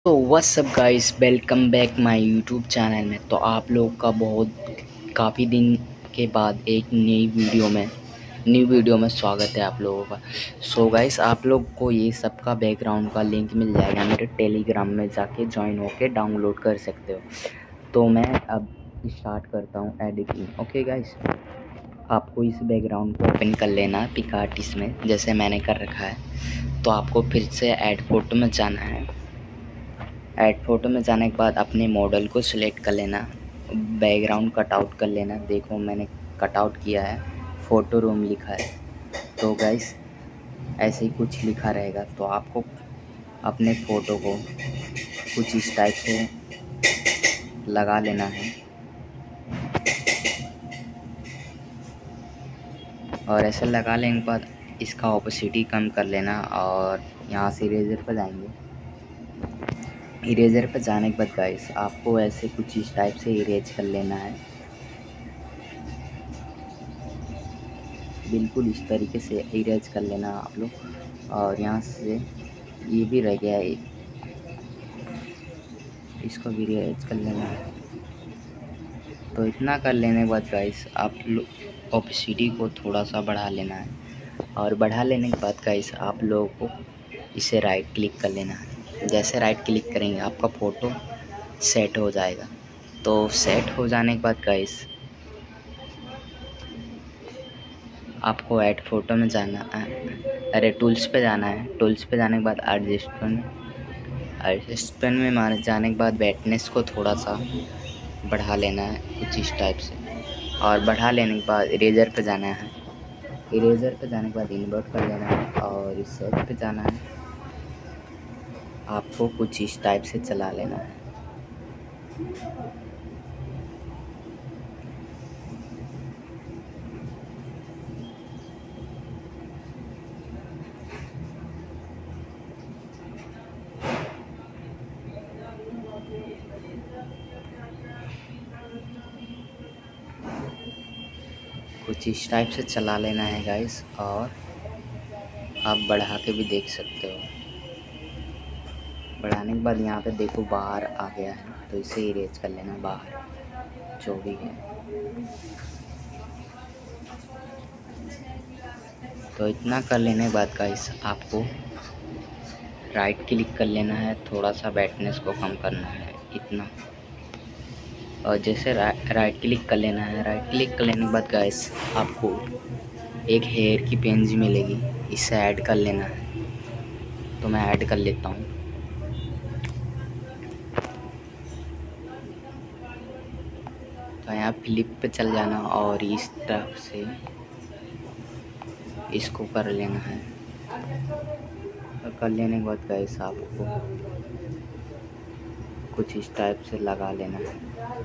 तो what's up guys, welcome back my YouTube channel में। तो आप लोग का काफ़ी दिन के बाद एक न्यू वीडियो में स्वागत है आप लोगों का। सो गाइस, आप लोग को ये सब का बैकग्राउंड का लिंक मिल जाएगा मेरे टेलीग्राम में, जाके ज्वाइन होके डाउनलोड कर सकते हो। तो मैं अब स्टार्ट करता हूँ एडिटिंग। ओके गाइस, आपको इस बैकग्राउंड को ओपन कर लेना है पिकार्टिस्ट में, जैसे मैंने कर रखा है। तो आपको फिर से ऐड फोटो में जाना है। ऐड फोटो में जाने के बाद अपने मॉडल को सिलेक्ट कर लेना, बैकग्राउंड कट आउट कर लेना। देखो मैंने कट आउट किया है, फ़ोटो रूम लिखा है। तो गाइस ऐसे ही कुछ लिखा रहेगा, तो आपको अपने फ़ोटो को कुछ इस टाइप से लगा लेना है। और ऐसे लगा लेने के बाद इसका ऑपोसिटी कम कर लेना, और यहाँ से इरेजर पर जाएंगे। इरेजर पर जाने के बाद गाइस आपको ऐसे कुछ इस टाइप से इरेज कर लेना है, बिल्कुल इस तरीके से इरेज कर लेना आप लोग। और यहाँ से ये भी रह गया है, इसको भी इरेज कर लेना है। तो इतना कर लेने के बाद गाइस आप लोग ओपेसिटी को थोड़ा सा बढ़ा लेना है, और बढ़ा लेने के बाद गाइस आप लोगों को इसे राइट क्लिक कर लेना है। जैसे राइट क्लिक करेंगे आपका फ़ोटो सेट हो जाएगा। तो सेट हो जाने के बाद गाइस आपको ऐड फोटो में जाना है, टूल्स पे जाना है। टूल्स पे जाने के बाद एडजस्टमेंट में मारे जाने के बाद ब्राइटनेस को थोड़ा सा बढ़ा लेना है कुछ इस टाइप से। और बढ़ा लेने के बाद इरेजर पे जाना है। इरेजर पे जाने के बाद इन्वर्ट कर लेना है, और इस सेट पे जाना है। आपको कुछ इस टाइप से चला लेना है। कुछ इस टाइप से चला लेना है गाइस, और आप बढ़ा के भी देख सकते हो। बढ़ाने के बाद यहाँ पे देखो बाहर आ गया है, तो इसे इरेज कर लेना बाहर जो भी है। तो इतना कर लेने के बाद गाइस आपको राइट क्लिक कर लेना है, थोड़ा सा ब्राइटनेस को कम करना है इतना। और जैसे राइट क्लिक कर लेना है, राइट क्लिक कर लेने के बाद गाइस आपको एक हेयर की पेंज मिलेगी, इसे ऐड कर लेना है। तो मैं ऐड कर लेता हूँ। तो यहाँ फ्लिप पे चल जाना, और इस तरफ से इसको कर लेना है। तो कर लेने के बाद गाइस आपको कुछ इस टाइप से लगा लेना है।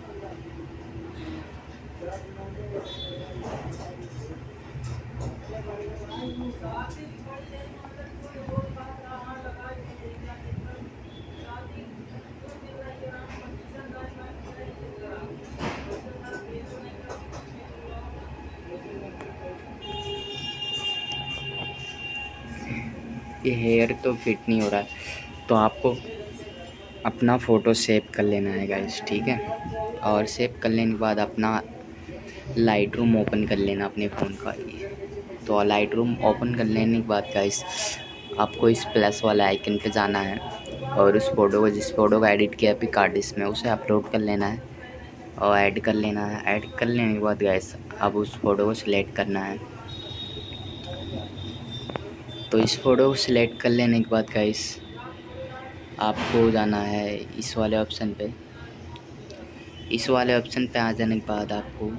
ये हेयर तो फिट नहीं हो रहा है, तो आपको अपना फ़ोटो सेव कर लेना है गाइस, ठीक है। और सेव कर लेने के बाद अपना लाइट रूम ओपन कर लेना अपने फ़ोन का। तो लाइट रूम ओपन कर लेने के बाद गाइस आपको इस प्लस वाले आइकन पे जाना है, और उस फ़ोटो को जिस फ़ोटो का एडिट किया है पिकार्टिस्ट में, उसे अपलोड कर लेना है और ऐड कर लेना है। ऐड कर लेने के बाद गाइस अब उस फ़ोटो को सिलेक्ट करना है। तो इस फ़ोटो को सिलेक्ट कर लेने के बाद गाइस आपको जाना है इस वाले ऑप्शन पे। इस वाले ऑप्शन पे आ जाने के बाद आपको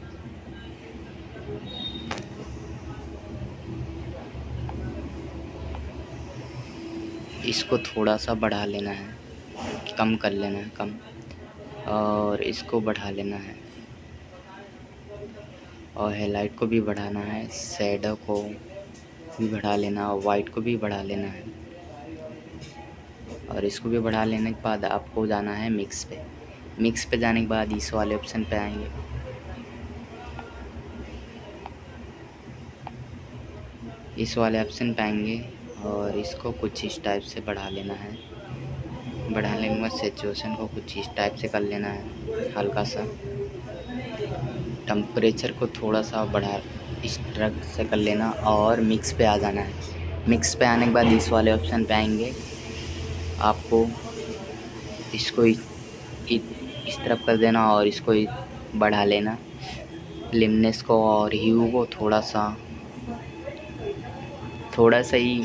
इसको थोड़ा सा बढ़ा लेना है, कम कर लेना है कम, और इसको बढ़ा लेना है, और हाईलाइट को भी बढ़ाना है, शैडो को भी बढ़ा लेना, और वाइट को भी बढ़ा लेना है। और इसको भी बढ़ा लेने के बाद आपको जाना है मिक्स पे। मिक्स पे जाने के बाद इस वाले ऑप्शन पे आएंगे। इस वाले ऑप्शन पे आएंगे और इसको कुछ इस टाइप से बढ़ा लेना है। बढ़ाने के बाद सेचुएशन को कुछ इस टाइप से कर लेना है, हल्का सा टेम्परेचर को थोड़ा सा बढ़ा इस तरह से कर लेना और मिक्स पे आ जाना है। मिक्स पे आने के बाद इस वाले ऑप्शन पे आएंगे, आपको इसको इस तरफ कर देना और इसको बढ़ा लेना, लिमनेस को और ह्यू को थोड़ा सा ही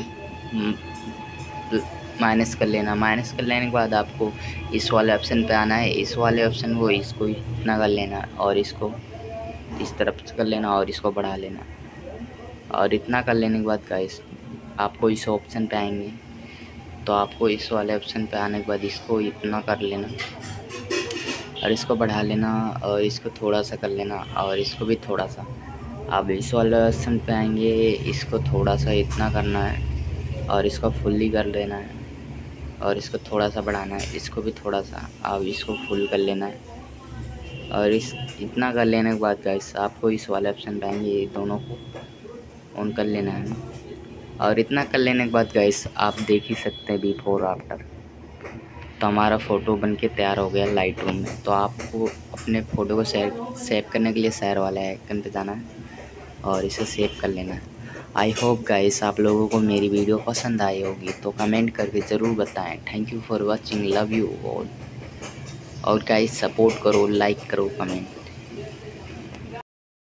माइनस कर लेना। माइनस कर लेने के बाद आपको इस वाले ऑप्शन पे आना है, इस वाले ऑप्शन को इसको इतना कर लेना और इसको इस तरफ से कर लेना और इसको बढ़ा लेना। और इतना कर लेने के बाद गाइस आपको इस ऑप्शन पे आएंगे, तो आपको इस वाले ऑप्शन पे आने के बाद इसको इतना कर लेना और इसको बढ़ा लेना और इसको थोड़ा सा कर लेना और इसको भी थोड़ा सा। आप इस वाले ऑप्शन पे आएंगे, इसको थोड़ा सा इतना करना है और इसको फुल्ली कर लेना है और इसको थोड़ा सा बढ़ाना है, इसको भी थोड़ा सा आप इसको फुल कर लेना है। और इतना कर लेने के बाद गाइस आपको इस वाले ऑप्शन पे आएंगे, ये दोनों को ऑन कर लेना है। और इतना कर लेने के बाद गाइस आप देख ही सकते हैं बिफोर आफ्टर, तो हमारा फ़ोटो बन के तैयार हो गया लाइट रूम में। तो आपको अपने फ़ोटो को सेव करने के लिए शेयर वाला आइकन पे जाना है और इसे सेव कर लेना है। आई होप गाइस आप लोगों को मेरी वीडियो पसंद आई होगी, तो कमेंट करके ज़रूर बताएं। Thank you for watching, love you all. और गाइस सपोर्ट करो, लाइक करो, कमेंट।